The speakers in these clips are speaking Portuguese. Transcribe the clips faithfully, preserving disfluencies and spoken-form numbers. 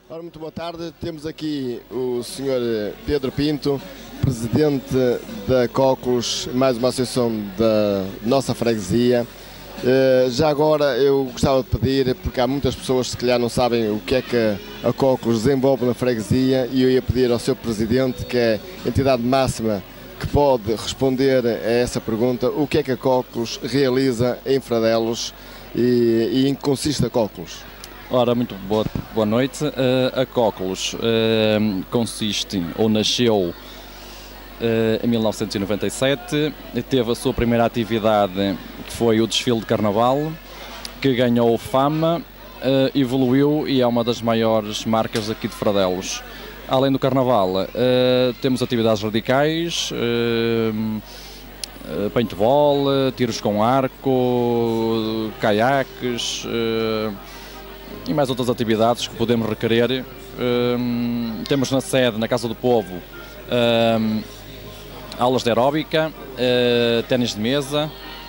Ora, muito boa tarde. Temos aqui o senhor Pedro Pinto, presidente da Cóculos, mais uma associação da nossa freguesia. Uh, já agora eu gostava de pedir, porque há muitas pessoas que se calhar não sabem o que é que a Cóculos desenvolve na freguesia, e eu ia pedir ao seu presidente, que é a entidade máxima que pode responder a essa pergunta, o que é que a Cóculos realiza em Fradelos e, e em que consiste a Cóculos? Ora, muito boa, boa noite. Uh, a Cóculos uh, consiste, ou nasceu uh, em mil novecentos e noventa e sete, teve a sua primeira atividade, que foi o desfile de Carnaval, que ganhou fama, uh, evoluiu e é uma das maiores marcas aqui de Fradelos. Além do Carnaval, uh, temos atividades radicais, uh, uh, paintball, uh, tiros com arco, uh, caiaques, uh, e mais outras atividades que podemos requerer. Um, temos na sede, na Casa do Povo, um, aulas de aeróbica, uh, ténis de mesa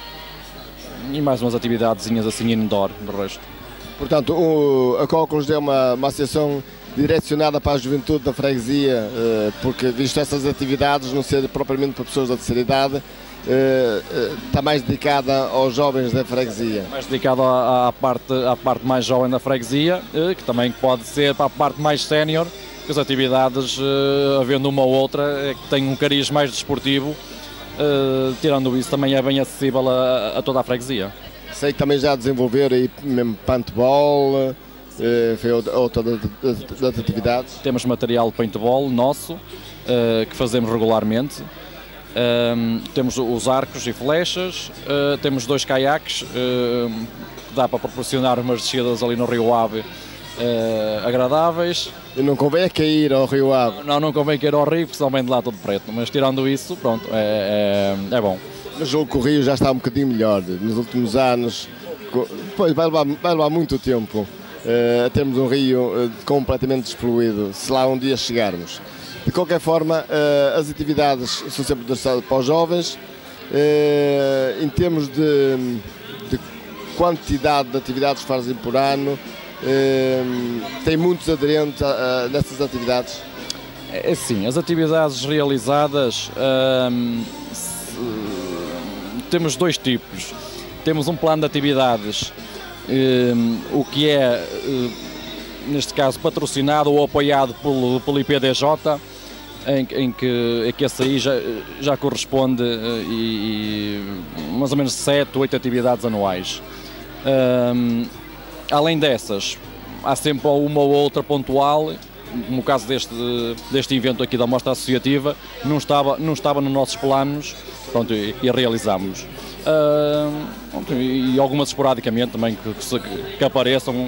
e mais umas atividadezinhas assim indoor, do resto. Portanto, o, a Cóculos é uma, uma associação direcionada para a juventude da freguesia, uh, porque, visto essas atividades não ser propriamente para pessoas da terceira idade, Uh, uh, está mais dedicada aos jovens da freguesia. Mais dedicada à, à, parte, à parte mais jovem da freguesia, uh, que também pode ser para a parte mais sénior, que as atividades, uh, havendo uma ou outra, é que tem um cariz mais desportivo, uh, tirando isso também é bem acessível a, a toda a freguesia. Sei que também já desenvolveram aí mesmo paintball, uh, foi outra das atividades. Temos material de paintball nosso, uh, que fazemos regularmente. Um, temos os arcos e flechas, uh, temos dois caiaques, uh, que dá para proporcionar umas descidas ali no Rio Ave uh, agradáveis. E não convém cair ao Rio Ave? Não, não convém cair ao Rio, porque senão vem de lá todo preto, mas tirando isso, pronto, é, é, é bom. Mas julgo que o Rio já está um bocadinho melhor nos últimos anos, depois vai levar, vai levar muito tempo uh, a termos um Rio uh, completamente despoluído, se lá um dia chegarmos. De qualquer forma, as atividades são sempre destinadas para os jovens. Em termos de, de quantidade de atividades que fazem por ano, tem muitos aderentes nessas atividades? É, sim, as atividades realizadas, hum, temos dois tipos. Temos um plano de atividades, hum, o que é, neste caso, patrocinado ou apoiado pelo, pelo I P D J, Em, em, que, em que esse aí já, já corresponde e, e mais ou menos sete, oito atividades anuais. Um, além dessas, há sempre uma ou outra pontual, no caso deste, deste evento aqui da Mostra Associativa, não estava, não estava nos nossos planos, pronto, e, e realizámos. Um, e algumas esporadicamente também que, que, que apareçam.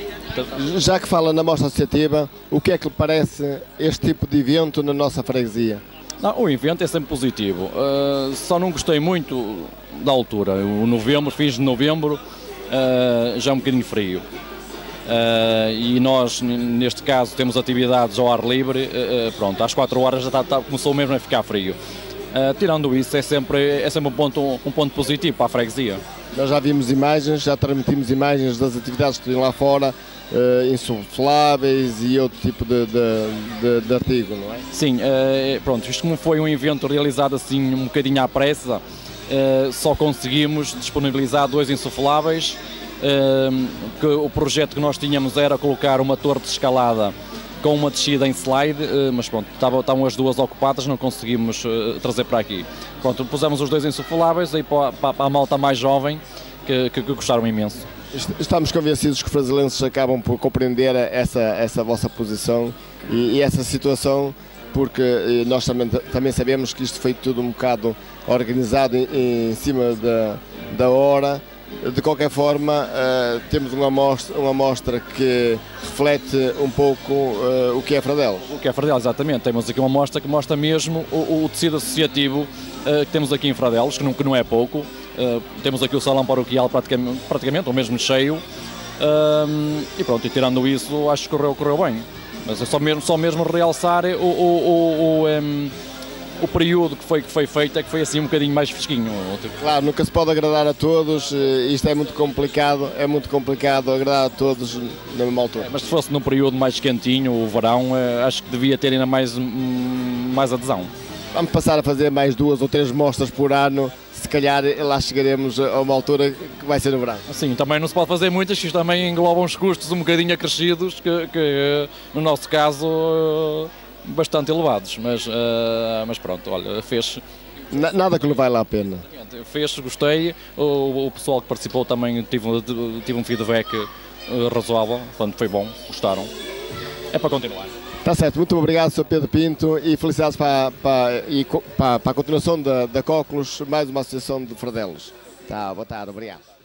Já que fala na Mostra Associativa, o que é que lhe parece este tipo de evento na nossa freguesia? Não, o evento é sempre positivo, uh, só não gostei muito da altura. O novembro, fins de novembro, uh, já é um bocadinho frio. Uh, e nós, neste caso, temos atividades ao ar livre, uh, pronto, às quatro horas já tá, tá, começou mesmo a ficar frio. Uh, tirando isso, é sempre, é sempre um, ponto, um ponto positivo para a freguesia. Nós já vimos imagens, já transmitimos imagens das atividades que tem lá fora, uh, insufláveis e outro tipo de, de, de, de artigo, não é? Sim, uh, pronto, isto como foi um evento realizado assim um bocadinho à pressa, uh, só conseguimos disponibilizar dois insufláveis, uh, que o projeto que nós tínhamos era colocar uma torre de escalada com uma descida em slide, mas pronto, estavam as duas ocupadas, não conseguimos uh, trazer para aqui. Pronto, pusemos os dois insufláveis aí para, para, para a malta mais jovem, que, que, que gostaram imenso. Estamos convencidos que os fraselenses acabam por compreender essa, essa vossa posição e, e essa situação, porque nós também, também sabemos que isto foi tudo um bocado organizado em, em cima da, da hora. De qualquer forma, uh, temos uma amostra, uma amostra que reflete um pouco uh, o que é Fradelos. O que é Fradelos, exatamente. Temos aqui uma amostra que mostra mesmo o, o tecido associativo uh, que temos aqui em Fradelos, que não, que não é pouco. Uh, temos aqui o salão paroquial praticamente, praticamente ou mesmo cheio. Uh, e pronto, e tirando isso, acho que correu, correu bem. Mas é só mesmo, só mesmo realçar o, o, o, o, um, o período que foi, que foi feito é que foi assim um bocadinho mais fresquinho. Claro, nunca se pode agradar a todos, isto é muito complicado, é muito complicado agradar a todos na mesma altura. É, mas se fosse num período mais quentinho, o verão, acho que devia ter ainda mais, mais adesão. Vamos passar a fazer mais duas ou três mostras por ano, se calhar lá chegaremos a uma altura que vai ser no verão. Sim, também não se pode fazer muitas, isto também engloba uns custos um bocadinho acrescidos, que, que no nosso caso bastante elevados, mas, uh, mas pronto, olha, fez... Nada que não vale a pena. Fez, gostei, o, o pessoal que participou também tive, tive um feedback razoável, portanto foi bom, gostaram. É para continuar. Está certo, muito obrigado, senhor Pedro Pinto, e felicidades para, para, e, para, para a continuação da, da Cóculos, mais uma associação de Fradelos. Tá, boa tarde, obrigado.